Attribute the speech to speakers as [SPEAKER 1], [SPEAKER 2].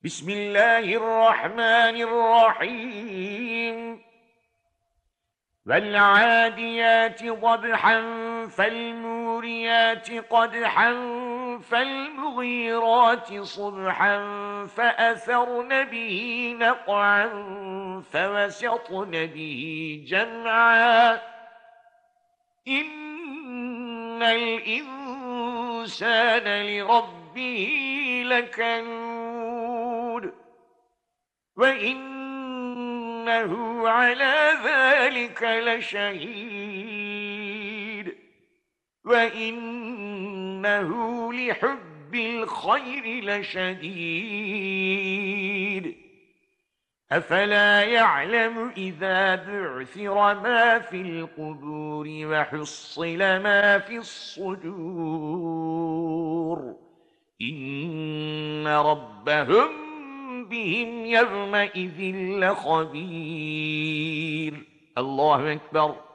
[SPEAKER 1] بسم الله الرحمن الرحيم والعاديات ضبحا فالموريات قدحا فالمغيرات صبحا فأثرن به نقعا فوسطن به جمعا إن الإنسان لربه لكنود وإنه على ذلك لشهيد وإنه لحب الخير لشديد أفلا يعلم إذا بعثر ما في القبور وحصل ما في الصدور إن ربهم بهم يومئذ لخبير. الله أكبر.